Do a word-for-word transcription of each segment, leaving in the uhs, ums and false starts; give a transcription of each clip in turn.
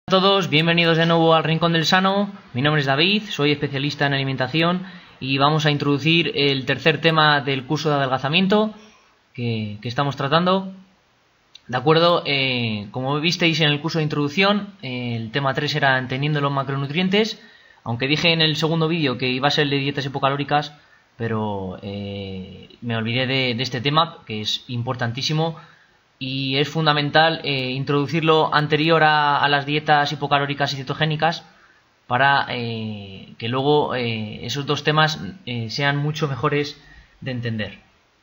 A todos, bienvenidos de nuevo al Rincón del Sano. Mi nombre es David, soy especialista en alimentación y vamos a introducir el tercer tema del curso de adelgazamiento que, que estamos tratando. De acuerdo, eh, como visteis en el curso de introducción, eh, el tema tres era entendiendo los macronutrientes, aunque dije en el segundo vídeo que iba a ser el de dietas hipocalóricas, pero eh, me olvidé de, de este tema, que es importantísimo. Y es fundamental eh, introducirlo anterior a, a las dietas hipocalóricas y cetogénicas para eh, que luego eh, esos dos temas eh, sean mucho mejores de entender.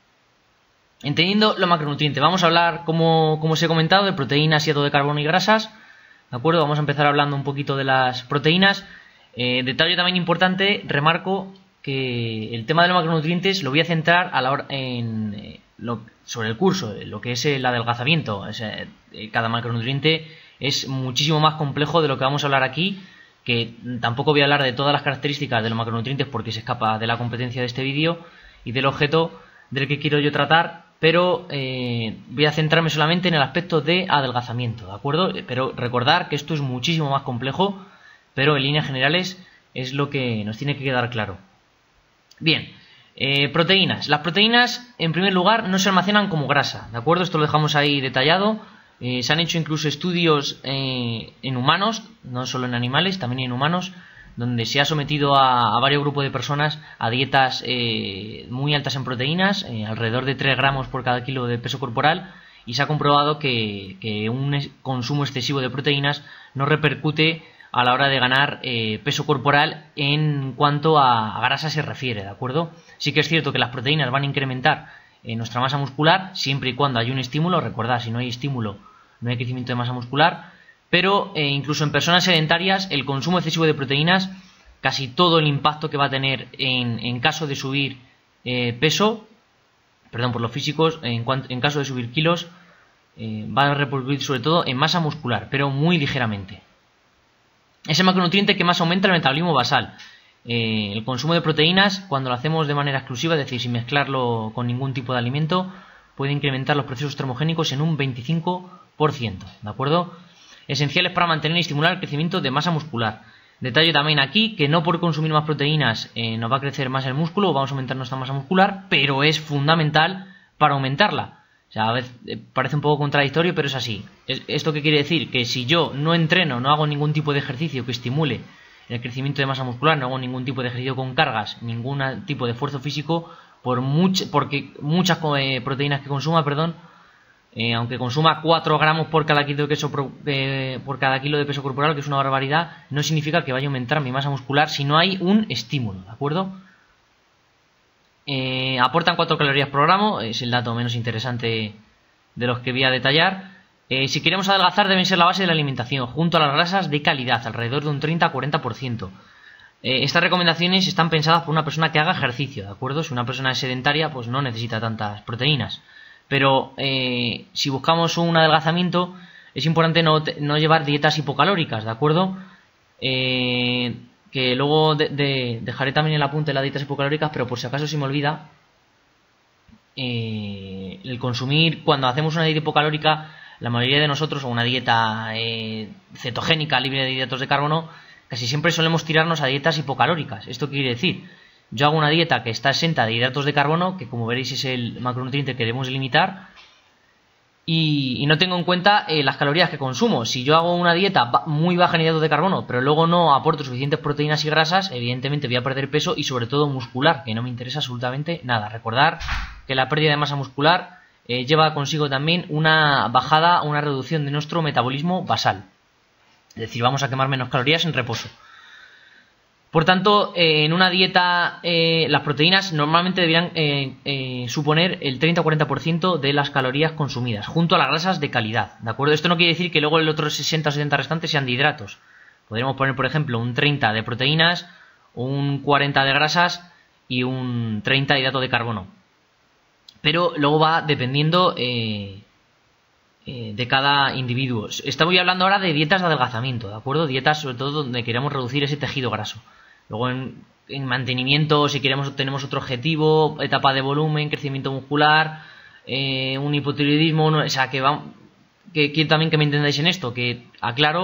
Entendiendo los macronutrientes, vamos a hablar, como, como os he comentado, de proteínas, hidratos de carbono y grasas. ¿De acuerdo? Vamos a empezar hablando un poquito de las proteínas. Eh, detalle también importante, remarco que el tema de los macronutrientes lo voy a centrar a la hora en... Eh, Lo, sobre el curso, lo que es el adelgazamiento. O sea, cada macronutriente es muchísimo más complejo de lo que vamos a hablar aquí, que tampoco voy a hablar de todas las características de los macronutrientes porque se escapa de la competencia de este vídeo y del objeto del que quiero yo tratar, pero eh, voy a centrarme solamente en el aspecto de adelgazamiento, ¿de acuerdo? Pero recordar que esto es muchísimo más complejo, pero en líneas generales es lo que nos tiene que quedar claro. Bien. Eh, proteínas. Las proteínas, en primer lugar, no se almacenan como grasa, ¿de acuerdo? Esto lo dejamos ahí detallado. Eh, se han hecho incluso estudios eh, en humanos, no solo en animales, también en humanos, donde se ha sometido a, a varios grupos de personas a dietas eh, muy altas en proteínas, eh, alrededor de tres gramos por cada kilo de peso corporal, y se ha comprobado que, que un consumo excesivo de proteínas no repercute a la hora de ganar eh, peso corporal en cuanto a, a grasa se refiere, ¿de acuerdo? Sí que es cierto que las proteínas van a incrementar eh, nuestra masa muscular siempre y cuando haya un estímulo. Recordad, si no hay estímulo no hay crecimiento de masa muscular, pero eh, incluso en personas sedentarias el consumo excesivo de proteínas, casi todo el impacto que va a tener en, en caso de subir eh, peso, perdón por los físicos, en, cuanto, en caso de subir kilos, eh, va a repercutir sobre todo en masa muscular, pero muy ligeramente. Es el macronutriente que más aumenta el metabolismo basal. Eh, el consumo de proteínas, cuando lo hacemos de manera exclusiva, es decir, sin mezclarlo con ningún tipo de alimento, puede incrementar los procesos termogénicos en un veinticinco por ciento, ¿de acuerdo? Esenciales para mantener y estimular el crecimiento de masa muscular. Detalle también aquí que no por consumir más proteínas eh, nos va a crecer más el músculo o vamos a aumentar nuestra masa muscular, pero es fundamental para aumentarla. O sea, a veces parece un poco contradictorio, pero es así. ¿Esto qué quiere decir? Que si yo no entreno, no hago ningún tipo de ejercicio que estimule el crecimiento de masa muscular, no hago ningún tipo de ejercicio con cargas, ningún tipo de esfuerzo físico, por much, porque muchas eh, proteínas que consuma, perdón, eh, aunque consuma cuatro gramos por cada kilo de peso eh, por cada kilo de peso corporal, que es una barbaridad, no significa que vaya a aumentar mi masa muscular si no hay un estímulo, ¿de acuerdo? Eh, aportan cuatro calorías por gramo, es el dato menos interesante de los que voy a detallar. Eh, si queremos adelgazar deben ser la base de la alimentación, junto a las grasas de calidad, alrededor de un treinta a cuarenta por ciento. Eh, estas recomendaciones están pensadas por una persona que haga ejercicio, ¿de acuerdo? Si una persona es sedentaria, pues no necesita tantas proteínas. Pero eh, si buscamos un adelgazamiento, es importante no, no llevar dietas hipocalóricas, ¿de acuerdo? Eh... que luego de, de, dejaré también el apunte de las dietas hipocalóricas, pero por si acaso se me olvida, eh, el consumir, cuando hacemos una dieta hipocalórica, la mayoría de nosotros, o una dieta eh, cetogénica libre de hidratos de carbono, casi siempre solemos tirarnos a dietas hipocalóricas. ¿Esto qué quiere decir? Yo hago una dieta que está exenta de hidratos de carbono, que como veréis es el macronutriente que debemos limitar, Y, y no tengo en cuenta eh, las calorías que consumo. Si yo hago una dieta muy baja en hidratos de carbono, pero luego no aporto suficientes proteínas y grasas, evidentemente voy a perder peso y sobre todo muscular, que no me interesa absolutamente nada. Recordar que la pérdida de masa muscular eh, lleva consigo también una bajada, una reducción de nuestro metabolismo basal. Es decir, vamos a quemar menos calorías en reposo. Por tanto, eh, en una dieta eh, las proteínas normalmente deberían eh, eh, suponer el treinta a cuarenta por ciento de las calorías consumidas, junto a las grasas de calidad, ¿de acuerdo? Esto no quiere decir que luego el otro sesenta o setenta restante sean de hidratos. Podríamos poner, por ejemplo, un treinta de proteínas, un cuarenta de grasas y un treinta de hidrato de carbono. Pero luego va dependiendo eh, eh, de cada individuo. Estamos hablando ahora de dietas de adelgazamiento, ¿de acuerdo? Dietas sobre todo donde queremos reducir ese tejido graso. Luego en, en mantenimiento, si queremos tenemos otro objetivo, etapa de volumen, crecimiento muscular, eh, un hipotiroidismo, no, o sea que, va, que quiero también que me entendáis en esto, que aclaro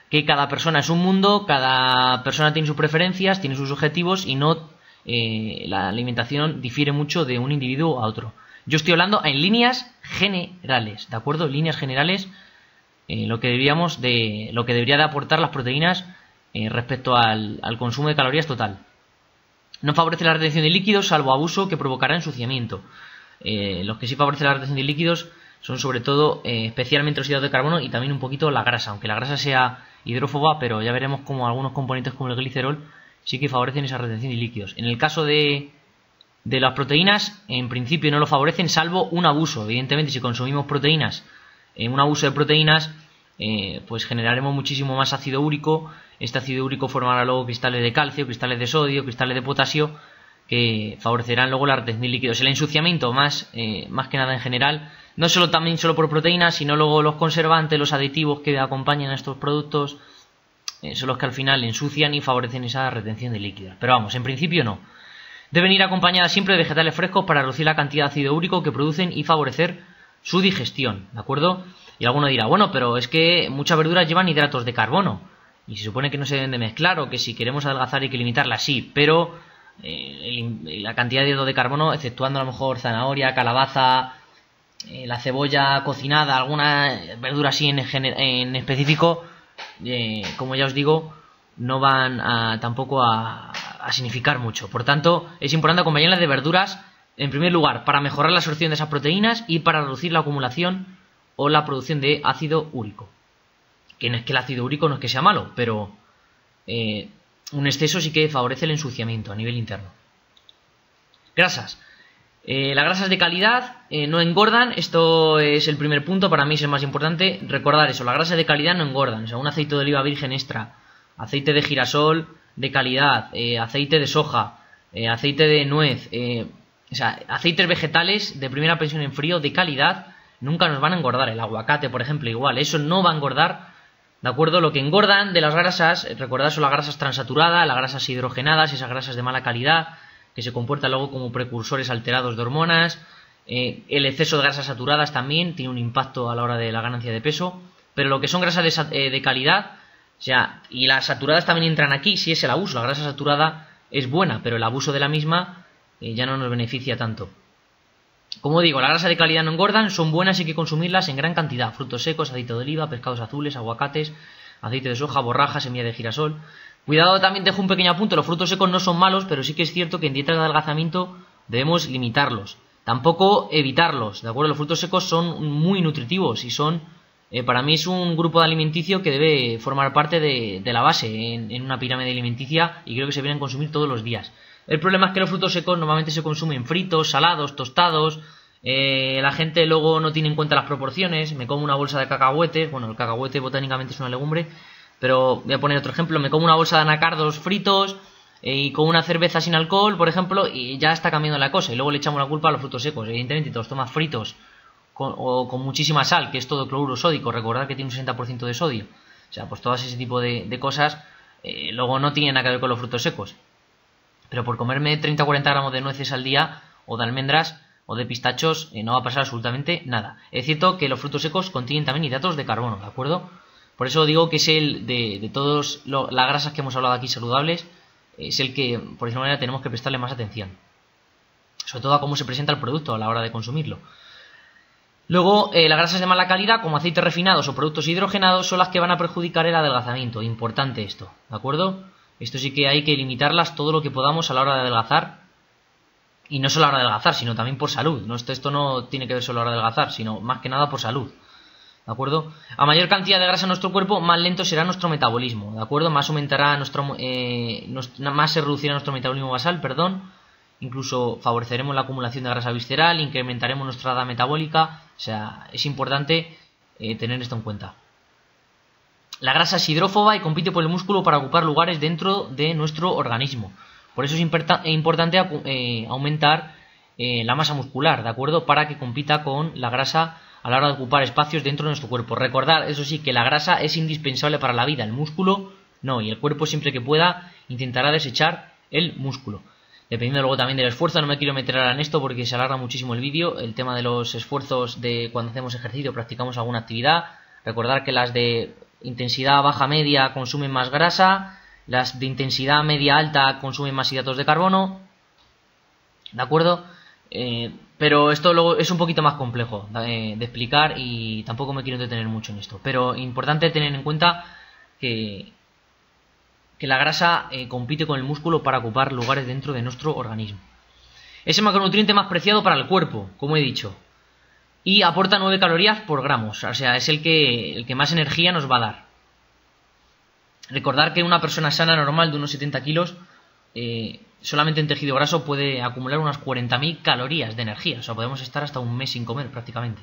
que cada persona es un mundo, cada persona tiene sus preferencias, tiene sus objetivos y no eh, la alimentación difiere mucho de un individuo a otro. Yo estoy hablando en líneas generales, ¿de acuerdo? En líneas generales, eh, lo que deberíamos de, lo que debería de aportar las proteínas eh, respecto al, al consumo de calorías total. No favorece la retención de líquidos, salvo abuso que provocará ensuciamiento. Eh, los que sí favorecen la retención de líquidos son sobre todo eh, especialmente los hidratos de carbono y también un poquito la grasa, aunque la grasa sea hidrófoba, pero ya veremos como algunos componentes como el glicerol sí que favorecen esa retención de líquidos. En el caso de, de las proteínas, en principio no lo favorecen, salvo un abuso. Evidentemente, si consumimos proteínas, eh, un abuso de proteínas, eh, pues generaremos muchísimo más ácido úrico. Este ácido úrico formará luego cristales de calcio, cristales de sodio, cristales de potasio, que favorecerán luego la retención de líquidos. El ensuciamiento, más, eh, más que nada en general, no solo también solo por proteínas, sino luego los conservantes, los aditivos que acompañan a estos productos, eh, son los que al final ensucian y favorecen esa retención de líquidos. Pero vamos, en principio no. Deben ir acompañadas siempre de vegetales frescos para reducir la cantidad de ácido úrico que producen y favorecer su digestión, ¿de acuerdo? Y alguno dirá, bueno, pero es que muchas verduras llevan hidratos de carbono y se supone que no se deben de mezclar, o que si queremos adelgazar hay que limitarlas, sí, pero eh, el, la cantidad de hidratos de carbono, exceptuando a lo mejor zanahoria, calabaza, eh, la cebolla cocinada, alguna verdura así en, en específico, eh, como ya os digo, no van a, tampoco a, a significar mucho. Por tanto, es importante acompañarlas de verduras, en primer lugar, para mejorar la absorción de esas proteínas y para reducir la acumulación o la producción de ácido úrico. Que no es que el ácido úrico no es que sea malo, pero eh, un exceso sí que favorece el ensuciamiento a nivel interno. Grasas. Eh, las grasas de calidad eh, no engordan. Esto es el primer punto, para mí es el más importante. Recordar eso, las grasas de calidad no engordan. O sea, un aceite de oliva virgen extra, aceite de girasol de calidad, eh, aceite de soja, eh, aceite de nuez, eh, o sea, aceites vegetales de primera presión en frío de calidad nunca nos van a engordar. El aguacate, por ejemplo, igual, eso no va a engordar. ¿De acuerdo? Lo que engordan de las grasas, recordad, son las grasas transaturadas, las grasas hidrogenadas, esas grasas de mala calidad, que se comportan luego como precursores alterados de hormonas. Eh, el exceso de grasas saturadas también tiene un impacto a la hora de la ganancia de peso. Pero lo que son grasas de, eh, de calidad, o sea, y las saturadas también entran aquí, si es el abuso. La grasa saturada es buena, pero el abuso de la misma eh, ya no nos beneficia tanto. Como digo, las grasas de calidad no engordan, son buenas y hay que consumirlas en gran cantidad. Frutos secos, aceite de oliva, pescados azules, aguacates, aceite de soja, borraja, semilla de girasol. Cuidado, también dejo un pequeño apunte, los frutos secos no son malos, pero sí que es cierto que en dietas de adelgazamiento debemos limitarlos. Tampoco evitarlos, ¿de acuerdo? Los frutos secos son muy nutritivos y son, eh, para mí es un grupo de alimenticio que debe formar parte de, de la base en, en una pirámide alimenticia, y creo que se vienen a consumir todos los días. El problema es que los frutos secos normalmente se consumen fritos, salados, tostados. Eh, la gente luego no tiene en cuenta las proporciones. Me como una bolsa de cacahuetes. Bueno, el cacahuete botánicamente es una legumbre, pero voy a poner otro ejemplo. Me como una bolsa de anacardos fritos eh, y con una cerveza sin alcohol, por ejemplo, y ya está cambiando la cosa. Y luego le echamos la culpa a los frutos secos. Evidentemente, te los tomas fritos con, o con muchísima sal, que es todo cloruro sódico. Recordad que tiene un sesenta por ciento de sodio. O sea, pues todo ese tipo de, de cosas eh, luego no tienen nada que ver con los frutos secos. Pero por comerme treinta o cuarenta gramos de nueces al día, o de almendras, o de pistachos, eh, no va a pasar absolutamente nada. Es cierto que los frutos secos contienen también hidratos de carbono, ¿de acuerdo? Por eso digo que es el de, de todas las grasas que hemos hablado aquí saludables, es el que, por esa manera, tenemos que prestarle más atención. Sobre todo a cómo se presenta el producto a la hora de consumirlo. Luego, eh, las grasas de mala calidad, como aceites refinados o productos hidrogenados, son las que van a perjudicar el adelgazamiento. Importante esto, ¿de acuerdo? Esto sí que hay que limitarlas todo lo que podamos a la hora de adelgazar. Y no solo a la hora de adelgazar, sino también por salud. ¿no? Esto, esto no tiene que ver solo a la hora de adelgazar, sino más que nada por salud. ¿De acuerdo? A mayor cantidad de grasa en nuestro cuerpo, más lento será nuestro metabolismo. ¿De acuerdo? Más aumentará nuestro... Eh, más se reducirá nuestro metabolismo basal, perdón. Incluso favoreceremos la acumulación de grasa visceral, incrementaremos nuestra edad metabólica. O sea, es importante eh, tener esto en cuenta. La grasa es hidrófoba y compite por el músculo para ocupar lugares dentro de nuestro organismo. Por eso es importante eh, aumentar eh, la masa muscular, ¿de acuerdo? Para que compita con la grasa a la hora de ocupar espacios dentro de nuestro cuerpo. Recordar, eso sí, que la grasa es indispensable para la vida, el músculo no, y el cuerpo siempre que pueda intentará desechar el músculo. Dependiendo luego también del esfuerzo, no me quiero meter ahora en esto porque se alarga muchísimo el vídeo, el tema de los esfuerzos de cuando hacemos ejercicio, practicamos alguna actividad. Recordar que las de intensidad baja-media consumen más grasa, las de intensidad media-alta consumen más hidratos de carbono, ¿de acuerdo? Eh, pero esto luego es un poquito más complejo de, de explicar y tampoco me quiero detener mucho en esto. Pero importante tener en cuenta que, que la grasa eh, compite con el músculo para ocupar lugares dentro de nuestro organismo. Es el macronutriente más preciado para el cuerpo, como he dicho, y aporta nueve calorías por gramos, o sea, es el que, el que más energía nos va a dar. Recordar que una persona sana normal de unos setenta kilos eh, solamente en tejido graso puede acumular unas cuarenta mil calorías de energía, o sea, podemos estar hasta un mes sin comer prácticamente.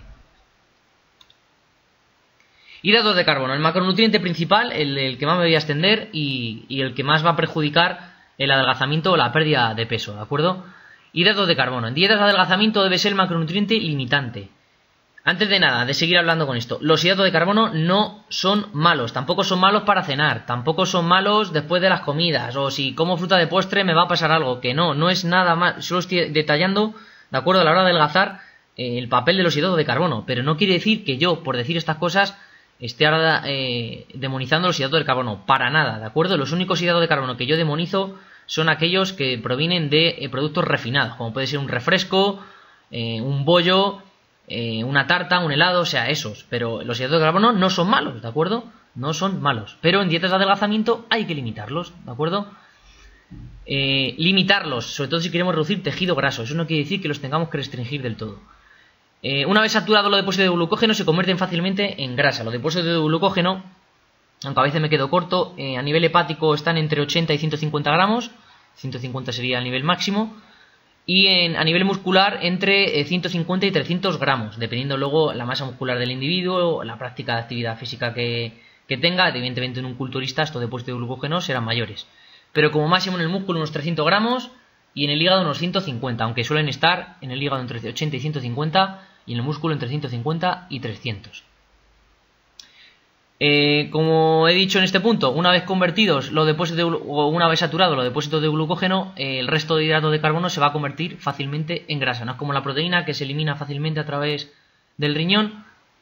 Hidratos de carbono, el macronutriente principal, el, el que más me voy a extender y, y el que más va a perjudicar el adelgazamiento o la pérdida de peso, ¿de acuerdo? Hidratos de carbono. En dietas de adelgazamiento debe ser el macronutriente limitante. Antes de nada, de seguir hablando con esto, los hidratos de carbono no son malos, tampoco son malos para cenar, tampoco son malos después de las comidas, o si como fruta de postre me va a pasar algo, que no, no es nada más, solo estoy detallando, de acuerdo, a la hora de adelgazar, eh, el papel de los hidratos de carbono, pero no quiere decir que yo, por decir estas cosas, esté ahora eh, demonizando los hidratos de carbono, para nada, ¿de acuerdo? Los únicos hidratos de carbono que yo demonizo son aquellos que provienen de eh, productos refinados, como puede ser un refresco, eh, un bollo, eh, una tarta, un helado, o sea, esos. Pero los hidratos de carbono no son malos, ¿de acuerdo? No son malos. Pero en dietas de adelgazamiento hay que limitarlos, ¿de acuerdo? Eh, limitarlos, sobre todo si queremos reducir tejido graso. Eso no quiere decir que los tengamos que restringir del todo. Eh, una vez saturado los depósitos de glucógeno se convierten fácilmente en grasa. Los depósitos de glucógeno, aunque a veces me quedo corto, eh, a nivel hepático están entre ochenta y ciento cincuenta gramos, ciento cincuenta sería el nivel máximo, y en, a nivel muscular entre eh, ciento cincuenta y trescientos gramos, dependiendo luego la masa muscular del individuo, la práctica de actividad física que, que tenga. Evidentemente en un culturista estos depósitos de glucógeno serán mayores, pero como máximo en el músculo unos trescientos gramos y en el hígado unos ciento cincuenta, aunque suelen estar en el hígado entre ochenta y ciento cincuenta y en el músculo entre ciento cincuenta y trescientos. Eh, como he dicho en este punto, una vez convertidos los depósitos de, o una vez saturados los depósitos de glucógeno, eh, el resto de hidratos de carbono se va a convertir fácilmente en grasa. No es como la proteína, que se elimina fácilmente a través del riñón.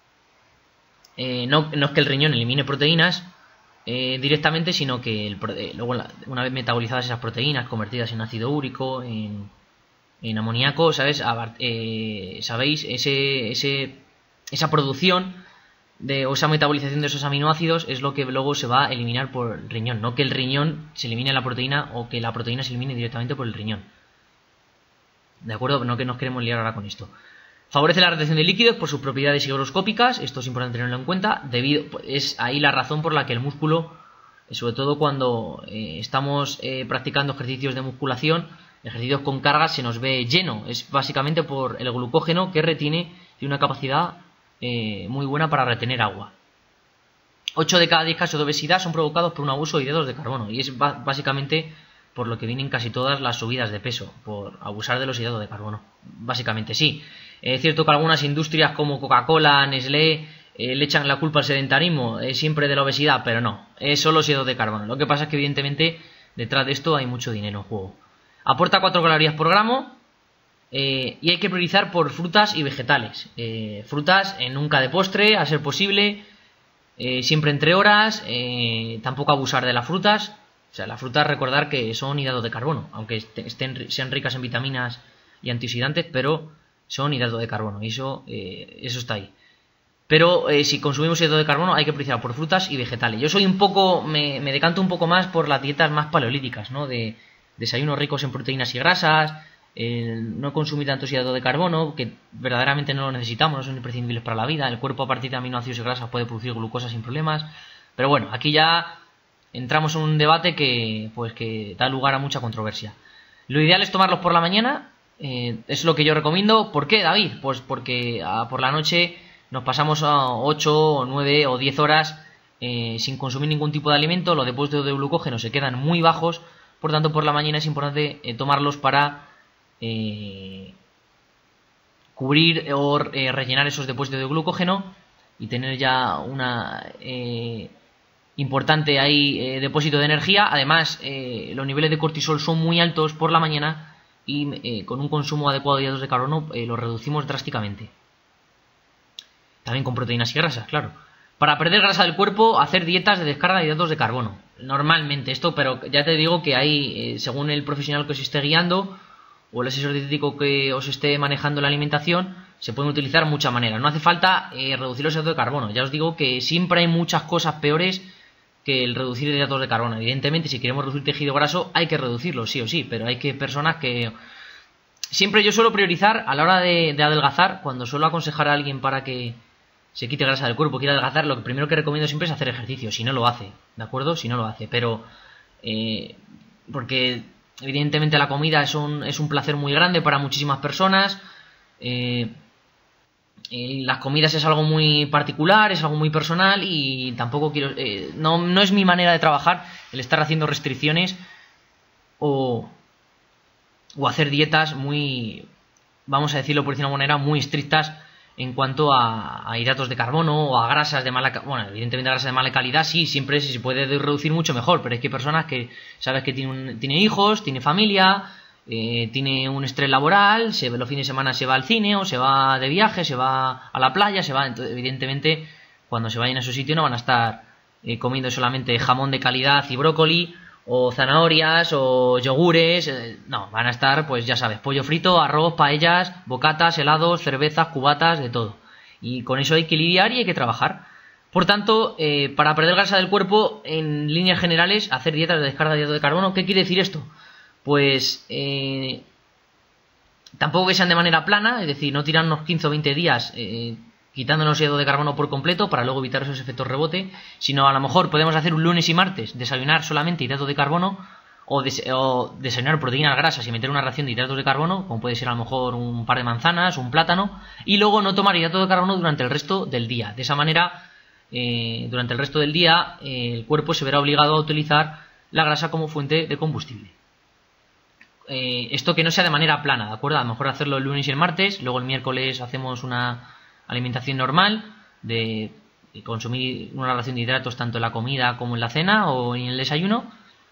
Eh, no, no es que el riñón elimine proteínas eh, directamente, sino que el, eh, luego la, una vez metabolizadas esas proteínas, convertidas en ácido úrico, en, en amoníaco, ¿sabes? A, eh, ¿Sabéis? Ese, ese, esa producción de, o esa metabolización de esos aminoácidos es lo que luego se va a eliminar por el riñón, no que el riñón se elimine la proteína o que la proteína se elimine directamente por el riñón. ¿De acuerdo? No que nos queremos liar ahora con esto. Favorece la retención de líquidos por sus propiedades higroscópicas, esto es importante tenerlo en cuenta, debido, es ahí la razón por la que el músculo, sobre todo cuando eh, estamos eh, practicando ejercicios de musculación, ejercicios con cargas, se nos ve lleno, es básicamente por el glucógeno que retiene, tiene una capacidad Eh, muy buena para retener agua. ocho de cada diez casos de obesidad son provocados por un abuso de hidratos de carbono, y es básicamente por lo que vienen casi todas las subidas de peso, por abusar de los hidratos de carbono. Básicamente sí. Es cierto que algunas industrias como Coca-Cola, Nestlé, eh, le echan la culpa al sedentarismo, eh, siempre de la obesidad, pero no, es solo los hidratos de carbono. Lo que pasa es que evidentemente detrás de esto hay mucho dinero en juego. Aporta cuatro calorías por gramo. Eh, y hay que priorizar por frutas y vegetales. Eh, frutas eh, nunca de postre, a ser posible, eh, siempre entre horas, eh, tampoco abusar de las frutas. O sea, las frutas, recordar que son hidratos de carbono, aunque estén, sean ricas en vitaminas y antioxidantes, pero son hidratos de carbono, y eso, eh, eso está ahí. Pero eh, si consumimos hidratos de carbono hay que priorizar por frutas y vegetales. Yo soy un poco, me, me decanto un poco más por las dietas más paleolíticas, ¿no? De desayunos ricos en proteínas y grasas, el no consumir tantos hidratos de carbono, que verdaderamente no lo necesitamos, no son imprescindibles para la vida. El cuerpo, a partir de aminoácidos y grasas, puede producir glucosa sin problemas. Pero bueno, aquí ya entramos en un debate que, pues, que da lugar a mucha controversia. Lo ideal es tomarlos por la mañana, eh, es lo que yo recomiendo. ¿Por qué, David? Pues porque a, por la noche nos pasamos a ocho, nueve o diez horas eh, sin consumir ningún tipo de alimento, los depósitos de glucógeno se quedan muy bajos, por tanto por la mañana es importante eh, tomarlos para Eh, cubrir o eh, rellenar esos depósitos de glucógeno y tener ya una eh, importante ahí eh, depósito de energía. Además eh, los niveles de cortisol son muy altos por la mañana y eh, con un consumo adecuado de hidratos de carbono eh, los reducimos drásticamente, también con proteínas y grasas, claro. Para perder grasa del cuerpo, hacer dietas de descarga de hidratos de carbono. Normalmente esto, pero ya te digo que hay, eh, según el profesional que os esté guiando o el asesor dietético que os esté manejando la alimentación, se pueden utilizar muchas maneras. No hace falta eh, reducir los hidratos de carbono. Ya os digo que siempre hay muchas cosas peores que el reducir hidratos de carbono. Evidentemente, si queremos reducir tejido graso, hay que reducirlo, sí o sí, pero hay que personas que... Siempre yo suelo priorizar a la hora de, de adelgazar, cuando suelo aconsejar a alguien para que se quite grasa del cuerpo, quiere adelgazar, lo primero que recomiendo siempre es hacer ejercicio, si no lo hace, ¿de acuerdo? Si no lo hace, pero... Eh, porque evidentemente la comida es un, es un placer muy grande para muchísimas personas. Eh, eh, las comidas es algo muy particular, es algo muy personal y tampoco quiero... Eh, no, no es mi manera de trabajar el estar haciendo restricciones o, o hacer dietas muy, vamos a decirlo por decir de una manera, muy estrictas en cuanto a, a hidratos de carbono o a grasas de mala calidad. Bueno, evidentemente grasas de mala calidad sí, siempre si se puede reducir mucho mejor, pero es que hay personas que sabes que tienen, tiene hijos, tiene familia, eh, tiene un estrés laboral, se, los fines de semana se va al cine o se va de viaje, se va a la playa, se va, entonces, evidentemente cuando se vayan a su sitio no van a estar eh, comiendo solamente jamón de calidad y brócoli o zanahorias o yogures, eh, no, van a estar, pues ya sabes, pollo frito, arroz, paellas, bocatas, helados, cervezas, cubatas, de todo. Y con eso hay que lidiar y hay que trabajar. Por tanto, eh, para perder grasa del cuerpo, en líneas generales, hacer dietas de descarga de hidratos de carbono. ¿Qué quiere decir esto? Pues eh, tampoco que sean de manera plana, es decir, no tirarnos quince o veinte días eh, quitándonos hidratos de carbono por completo para luego evitar esos efectos rebote, sino a lo mejor podemos hacer un lunes y martes, desayunar solamente hidratos de carbono o, des o desayunar proteínas grasas y meter una ración de hidratos de carbono, como puede ser a lo mejor un par de manzanas, un plátano, y luego no tomar hidratos de carbono durante el resto del día. De esa manera, eh, durante el resto del día, eh, el cuerpo se verá obligado a utilizar la grasa como fuente de combustible. Eh, esto que no sea de manera plana, ¿de acuerdo? A lo mejor hacerlo el lunes y el martes, luego el miércoles hacemos una alimentación normal de consumir una ración de hidratos tanto en la comida como en la cena o en el desayuno,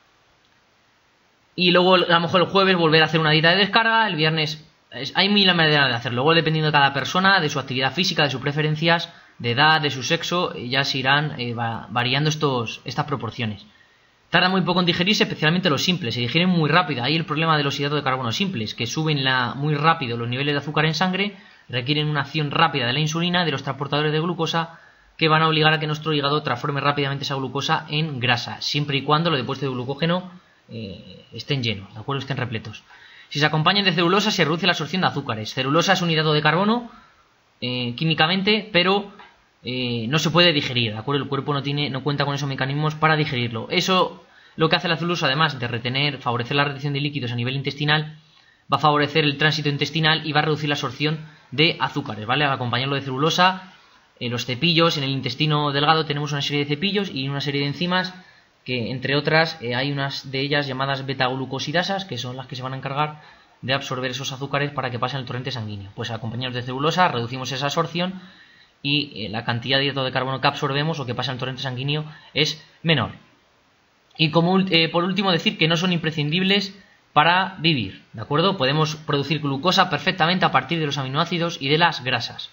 y luego a lo mejor el jueves volver a hacer una dieta de descarga, el viernes es, hay mil maneras de hacerlo, luego dependiendo de cada persona, de su actividad física, de sus preferencias, de edad, de su sexo, ya se irán eh, va, variando estos, estas proporciones. Tarda muy poco en digerirse, especialmente los simples, se digieren muy rápido. Ahí el problema de los hidratos de carbono simples, que suben la, muy rápido los niveles de azúcar en sangre, requieren una acción rápida de la insulina, de los transportadores de glucosa, que van a obligar a que nuestro hígado transforme rápidamente esa glucosa en grasa, siempre y cuando los depósitos de glucógeno eh, estén llenos, ¿de acuerdo? Estén repletos. Si se acompañan de celulosa, se reduce la absorción de azúcares. Celulosa es un hidrato de carbono eh, químicamente, pero eh, no se puede digerir, ¿de acuerdo? El cuerpo no tiene, no cuenta con esos mecanismos para digerirlo. Eso, lo que hace la celulosa, además de retener, favorecer la retención de líquidos a nivel intestinal, va a favorecer el tránsito intestinal y va a reducir la absorción de azúcares, ¿vale? Al acompañarlo de celulosa, eh, los cepillos, en el intestino delgado tenemos una serie de cepillos y una serie de enzimas que, entre otras, eh, hay unas de ellas llamadas beta-glucosidasas, que son las que se van a encargar de absorber esos azúcares para que pasen al torrente sanguíneo. Pues al acompañarlos de celulosa reducimos esa absorción y eh, la cantidad de hidrato de carbono que absorbemos o que pasa al torrente sanguíneo es menor. Y como eh, por último decir que no son imprescindibles para vivir, ¿de acuerdo? Podemos producir glucosa perfectamente a partir de los aminoácidos y de las grasas.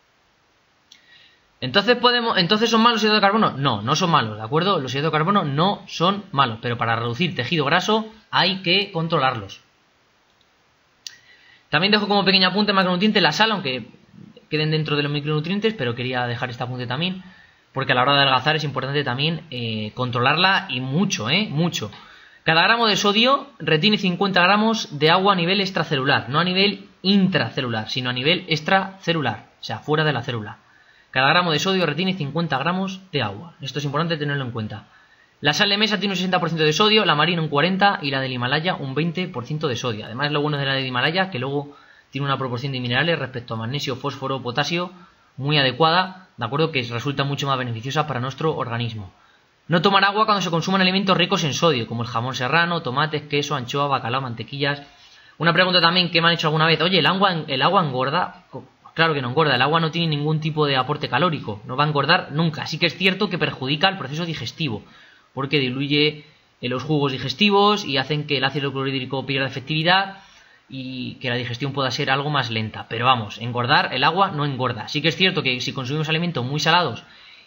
Entonces, podemos, ¿entonces son malos los hidratos de carbono? No, no son malos, ¿de acuerdo? Los hidratos de carbono no son malos, pero para reducir tejido graso hay que controlarlos. También dejo como pequeño apunte macronutriente la sal, aunque queden dentro de los micronutrientes, pero quería dejar este apunte también, porque a la hora de adelgazar es importante también eh, controlarla y mucho, ¿eh? Mucho. Cada gramo de sodio retiene cincuenta gramos de agua a nivel extracelular, no a nivel intracelular, sino a nivel extracelular, o sea, fuera de la célula. Cada gramo de sodio retiene cincuenta gramos de agua. Esto es importante tenerlo en cuenta. La sal de mesa tiene un sesenta por ciento de sodio, la marina un cuarenta por ciento y la del Himalaya un veinte por ciento de sodio. Además, lo bueno de la del Himalaya que luego tiene una proporción de minerales respecto a magnesio, fósforo, potasio muy adecuada, de acuerdo, que resulta mucho más beneficiosa para nuestro organismo. No tomar agua cuando se consuman alimentos ricos en sodio, como el jamón serrano, tomates, queso, anchoa, bacalao, mantequillas. Una pregunta también que me han hecho alguna vez: oye, ¿el agua, el agua engorda? Claro que no engorda, el agua no tiene ningún tipo de aporte calórico, no va a engordar nunca. Sí que es cierto que perjudica el proceso digestivo, porque diluye los jugos digestivos y hacen que el ácido clorhídrico pierda efectividad y que la digestión pueda ser algo más lenta. Pero vamos, engordar, el agua no engorda. Sí que es cierto que si consumimos alimentos muy salados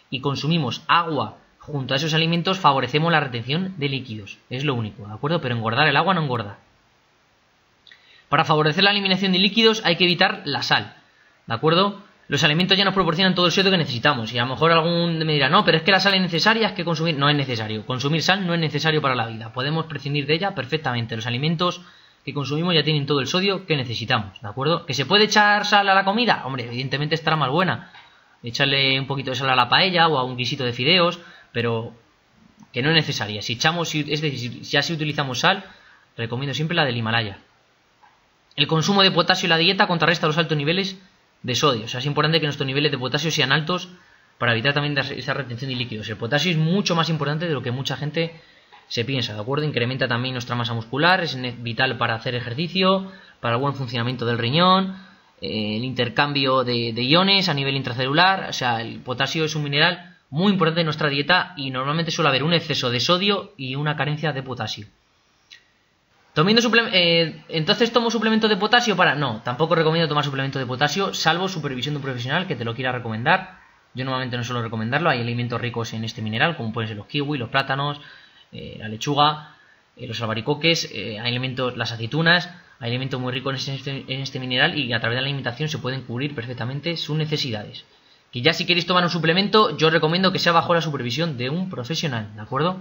y consumimos agua junto a esos alimentos, favorecemos la retención de líquidos. Es lo único, ¿de acuerdo? Pero engordar el agua no engorda. Para favorecer la eliminación de líquidos hay que evitar la sal, ¿de acuerdo? Los alimentos ya nos proporcionan todo el sodio que necesitamos y a lo mejor algún me dirá, no, pero es que la sal es necesaria, es que consumir... No es necesario, consumir sal no es necesario para la vida, podemos prescindir de ella perfectamente. Los alimentos que consumimos ya tienen todo el sodio que necesitamos, ¿de acuerdo? ¿Que se puede echar sal a la comida? Hombre, evidentemente estará más buena. Echarle un poquito de sal a la paella o a un guisito de fideos, pero que no es necesaria. Si echamos, es decir, si ya si utilizamos sal, recomiendo siempre la del Himalaya. El consumo de potasio en la dieta contrarresta los altos niveles de sodio. O sea, es importante que nuestros niveles de potasio sean altos para evitar también esa retención de líquidos. El potasio es mucho más importante de lo que mucha gente se piensa, ¿de acuerdo? Incrementa también nuestra masa muscular, es vital para hacer ejercicio, para el buen funcionamiento del riñón, eh, el intercambio de, de iones a nivel intracelular. O sea, el potasio es un mineral muy importante en nuestra dieta y normalmente suele haber un exceso de sodio y una carencia de potasio. Tomando eh, entonces tomo suplemento de potasio para... No, tampoco recomiendo tomar suplemento de potasio, salvo supervisión de un profesional que te lo quiera recomendar. Yo normalmente no suelo recomendarlo, hay alimentos ricos en este mineral, como pueden ser los kiwi, los plátanos, eh, la lechuga, eh, los albaricoques, eh, hay alimentos, las aceitunas, hay alimentos muy ricos en este, en este mineral y a través de la alimentación se pueden cubrir perfectamente sus necesidades. Que ya si queréis tomar un suplemento, yo recomiendo que sea bajo la supervisión de un profesional, ¿de acuerdo?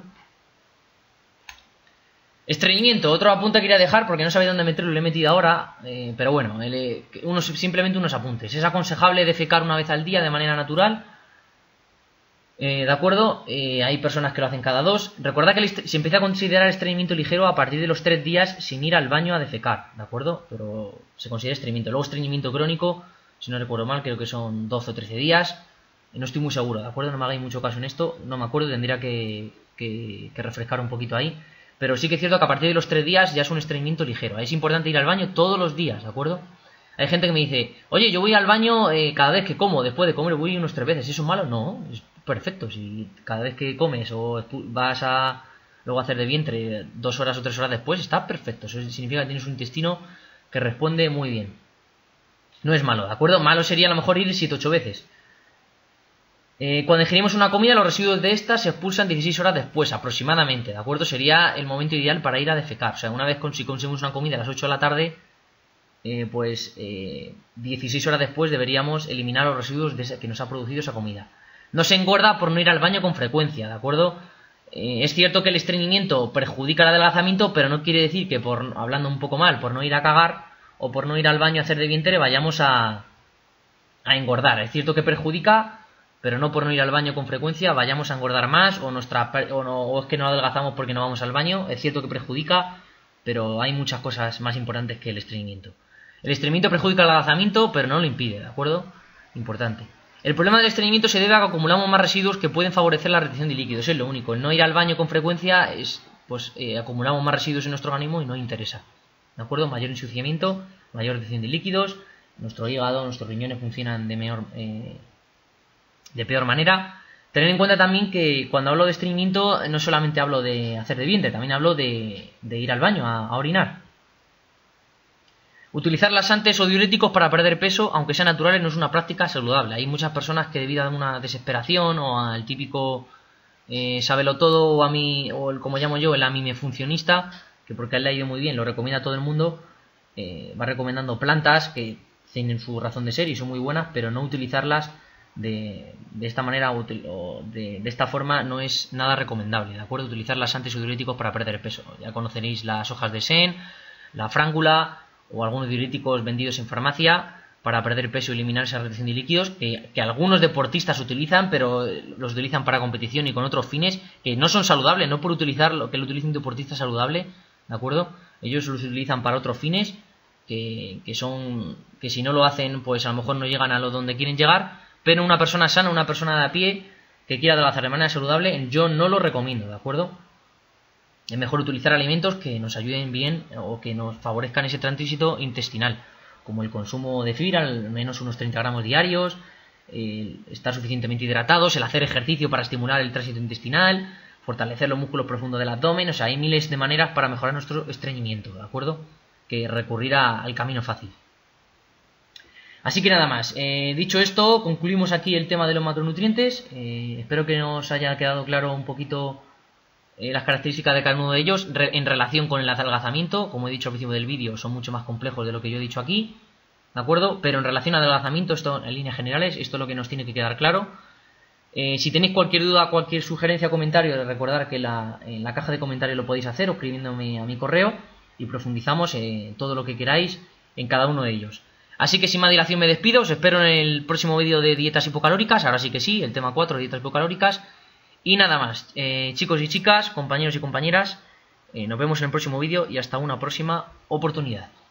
Estreñimiento, otro apunte que quería dejar porque no sabía dónde meterlo, lo he metido ahora, eh, pero bueno, el, unos, simplemente unos apuntes. Es aconsejable defecar una vez al día de manera natural, eh, ¿de acuerdo? Eh, hay personas que lo hacen cada dos. Recuerda que se empieza a considerar estreñimiento ligero a partir de los tres días sin ir al baño a defecar, ¿de acuerdo? Pero se considera estreñimiento. Luego estreñimiento crónico, si no recuerdo mal, creo que son doce o trece días. No estoy muy seguro, ¿de acuerdo? No me hagáis mucho caso en esto, no me acuerdo, tendría que, que, que refrescar un poquito ahí. Pero sí que es cierto que a partir de los tres días ya es un estreñimiento ligero. Es importante ir al baño todos los días, ¿de acuerdo? Hay gente que me dice, oye, yo voy al baño eh, cada vez que como, después de comer voy unos tres veces. ¿Eso es malo? No, es perfecto. Si cada vez que comes o vas a luego a hacer de vientre dos horas o tres horas después, está perfecto. Eso significa que tienes un intestino que responde muy bien. No es malo, ¿de acuerdo? Malo sería a lo mejor ir siete o ocho veces. Eh, cuando ingerimos una comida, los residuos de esta se expulsan dieciséis horas después, aproximadamente, ¿de acuerdo? Sería el momento ideal para ir a defecar. O sea, una vez con, si consumimos una comida a las ocho de la tarde, eh, pues eh, dieciséis horas después deberíamos eliminar los residuos de esa, que nos ha producido esa comida. No se engorda por no ir al baño con frecuencia, ¿de acuerdo? Eh, es cierto que el estreñimiento perjudica el adelgazamiento, pero no quiere decir que, por hablando un poco mal, por no ir a cagar o por no ir al baño a hacer de vientre, vayamos a, a engordar. Es cierto que perjudica, pero no por no ir al baño con frecuencia vayamos a engordar más o, nuestra, o, no, o es que no adelgazamos porque no vamos al baño. Es cierto que perjudica, pero hay muchas cosas más importantes que el estreñimiento. El estreñimiento perjudica el adelgazamiento, pero no lo impide, ¿de acuerdo? Importante. El problema del estreñimiento se debe a que acumulamos más residuos que pueden favorecer la retención de líquidos. Es lo único. El no ir al baño con frecuencia es, pues eh, acumulamos más residuos en nuestro organismo y no interesa. ¿De acuerdo? Mayor ensuciamiento, mayor retención de líquidos, nuestro hígado, nuestros riñones funcionan de mejor... Eh, de peor manera. Tener en cuenta también que cuando hablo de estreñimiento no solamente hablo de hacer de vientre, también hablo de, de ir al baño a, a orinar. Utilizar laxantes o diuréticos para perder peso, aunque sean naturales, no es una práctica saludable. Hay muchas personas que debido a una desesperación o al típico eh, sábelo todo o a mí, o el, como llamo yo, el a mí me funcionista, que porque a él le ha ido muy bien, lo recomienda a todo el mundo, eh, va recomendando plantas que tienen su razón de ser y son muy buenas, pero no utilizarlas De, de esta manera o de, de esta forma no es nada recomendable, ¿de acuerdo? Utilizar laxantes o diuréticos para perder peso. Ya conoceréis las hojas de sen, la frángula o algunos diuréticos vendidos en farmacia para perder peso y eliminar esa retención de líquidos que, que algunos deportistas utilizan, pero los utilizan para competición y con otros fines que no son saludables, no por utilizar lo que lo utilice un deportista saludable, ¿de acuerdo? Ellos los utilizan para otros fines que, que son que si no lo hacen pues a lo mejor no llegan a lo donde quieren llegar. Pero una persona sana, una persona de a pie que quiera adelgazar de manera saludable, yo no lo recomiendo, ¿de acuerdo? Es mejor utilizar alimentos que nos ayuden bien o que nos favorezcan ese tránsito intestinal, como el consumo de fibra, al menos unos treinta gramos diarios, el estar suficientemente hidratados, el hacer ejercicio para estimular el tránsito intestinal, fortalecer los músculos profundos del abdomen. O sea, hay miles de maneras para mejorar nuestro estreñimiento, ¿de acuerdo? Que recurrir a, al camino fácil. Así que nada más, eh, dicho esto, concluimos aquí el tema de los macronutrientes. Eh, espero que nos haya quedado claro un poquito eh, las características de cada uno de ellos re en relación con el adelgazamiento. Como he dicho al principio del vídeo, son mucho más complejos de lo que yo he dicho aquí, ¿de acuerdo? Pero en relación al adelgazamiento, esto en líneas generales, esto es lo que nos tiene que quedar claro. Eh, si tenéis cualquier duda, cualquier sugerencia o comentario, recordad que la, en la caja de comentarios lo podéis hacer o escribiéndome a mi correo y profundizamos en todo lo que queráis en cada uno de ellos. Así que sin más dilación me despido, os espero en el próximo vídeo de dietas hipocalóricas, ahora sí que sí, el tema cuatro, dietas hipocalóricas. Y nada más, eh, chicos y chicas, compañeros y compañeras, eh, nos vemos en el próximo vídeo y hasta una próxima oportunidad.